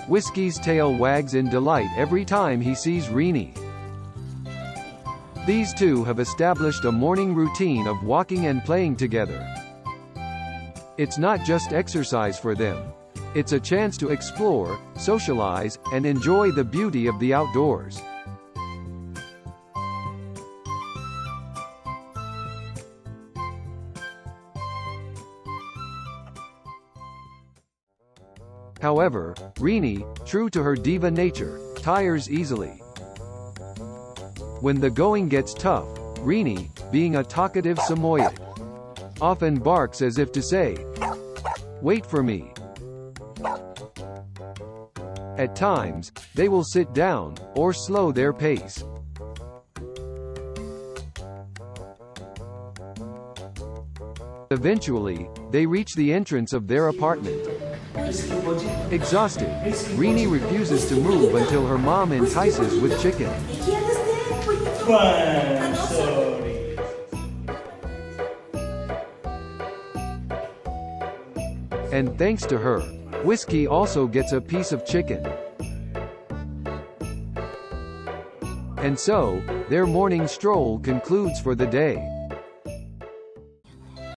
Whiskey's tail wags in delight every time he sees Rini. These two have established a morning routine of walking and playing together. It's not just exercise for them. It's a chance to explore, socialize, and enjoy the beauty of the outdoors. However, Rini, true to her diva nature, tires easily. When the going gets tough, Rini, being a talkative Samoyed, often barks as if to say, "Wait for me." At times, they will sit down, or slow their pace. Eventually, they reach the entrance of their apartment. Exhausted, Rini refuses to move until her mom entices with chicken. And thanks to her, Whiskey also gets a piece of chicken. And so, their morning stroll concludes for the day.